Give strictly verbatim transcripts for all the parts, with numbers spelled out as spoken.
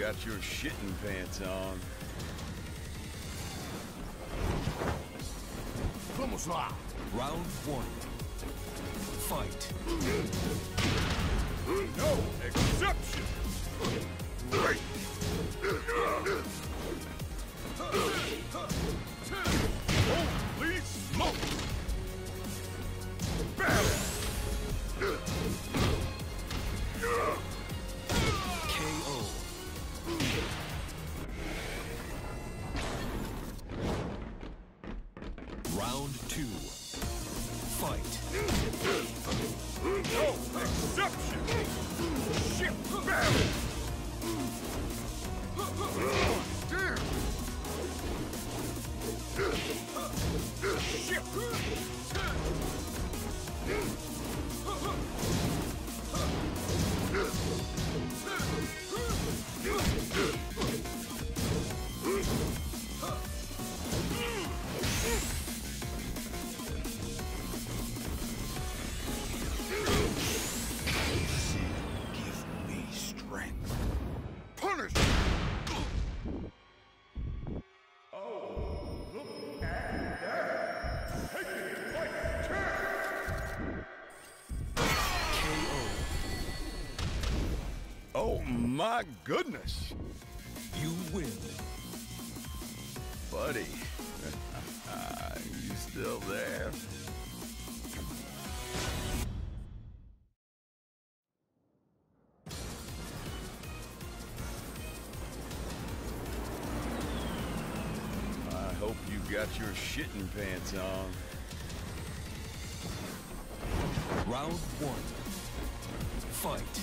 got your shitting pants on. Vamos lá! Round one. Fight. No exception! Holy smoke! Battle! K O. Round two. Fight. No exception! Shit battle! Damn! Shit! Give me strength. Punish! Oh, look at that! Taking like ten! K O. Oh my goodness! You win. Buddy, you still there? I hope you got your shitting pants on. Round one. Fight.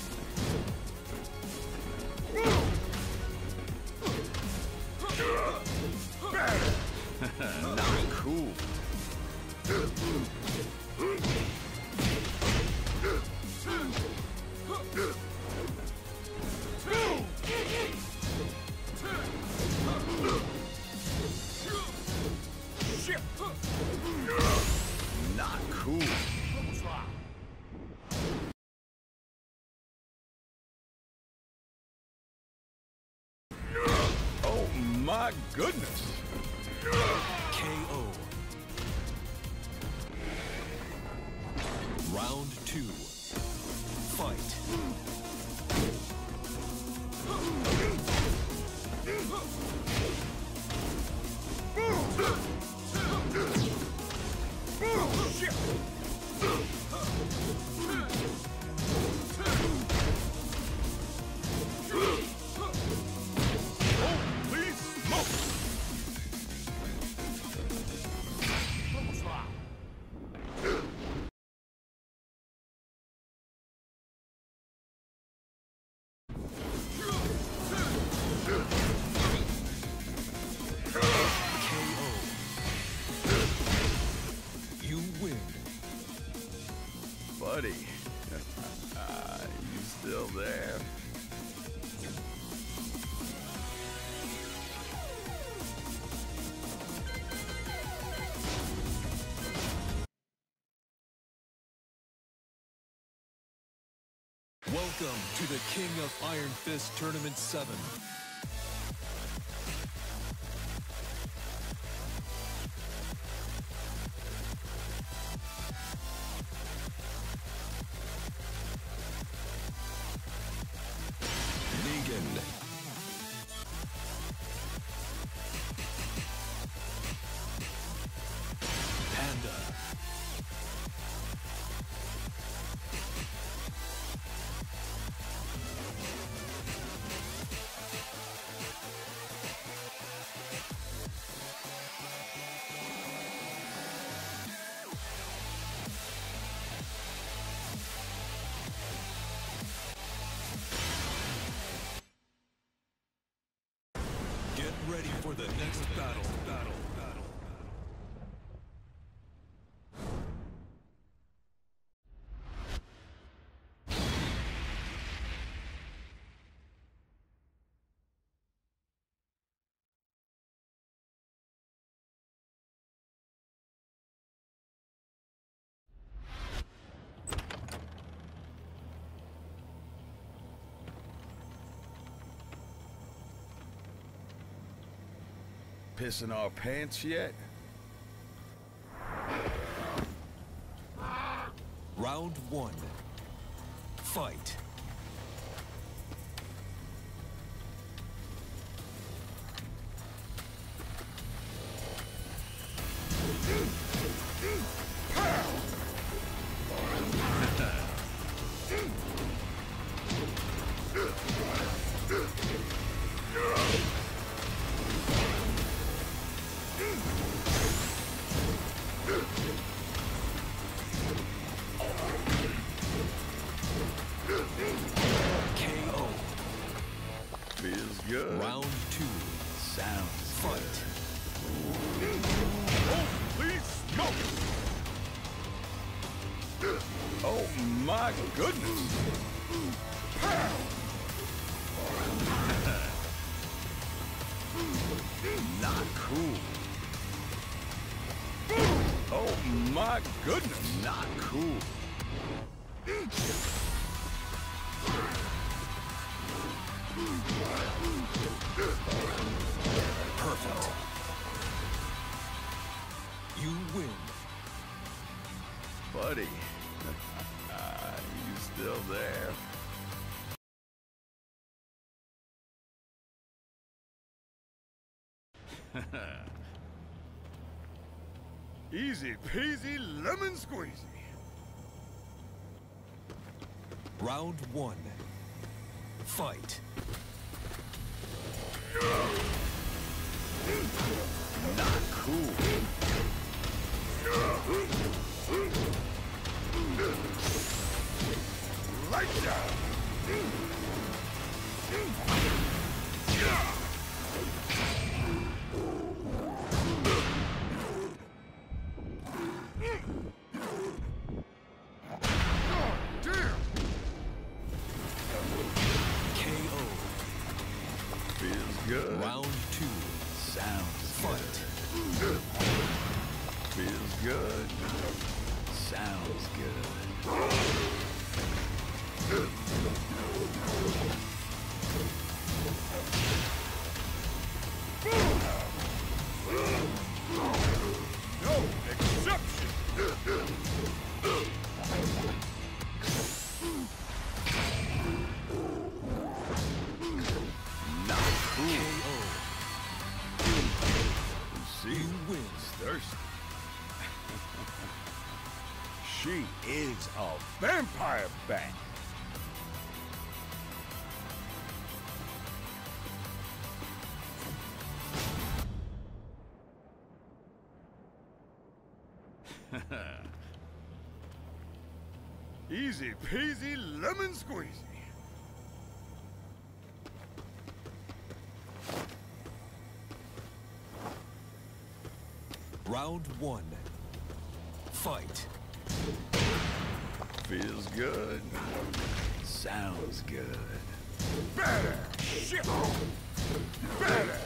Not cool. Shit. Not cool. Oh my goodness. K O. Round two. Fight. Shit. Holy smoke! Vamos lá! K O. You win. Buddy, you still there? Welcome to the King of Iron Fist Tournament seven. Negan. Panda. pissing our pants yet? Round one. Fight. K O. Feels good. Round two. Sounds Fight. Holy smoke! Oh my goodness! Not cool. Oh my goodness! Not cool. Perfect. You win. Buddy, you still there? Easy peasy lemon squeezy. Round one. Fight. Not cool. Lights out. K O. Feels good. Round two. Sounds Fight. good. Feels good. Sounds good. No exception. Not cool. K O. Lucille wins. thirsty. She is a vampire bat. Easy peasy lemon squeezy. Round one. Fight. Feels good. Sounds good. Better! Shit! Better!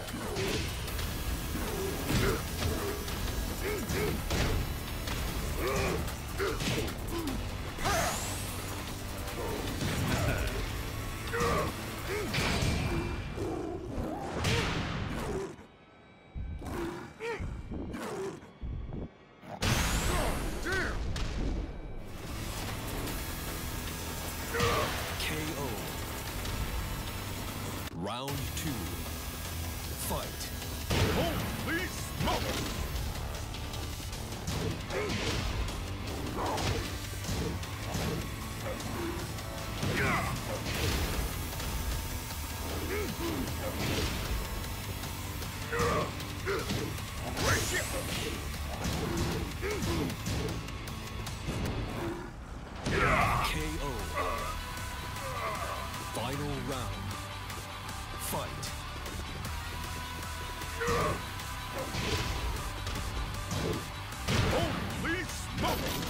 K O. Round two. Fight. Holy smoke! K O. Final round. Fight. Holy smoke!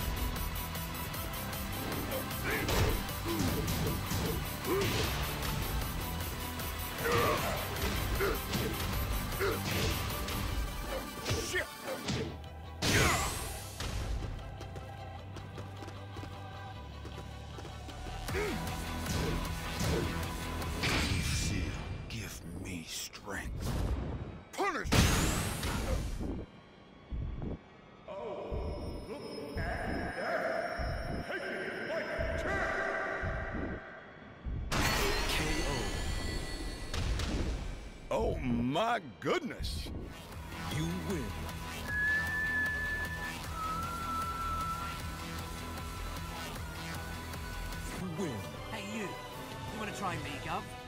Shit! Lucille, give me strength. Punish! Oh my goodness! You win. You win. Hey, you. You want to try me, Gov?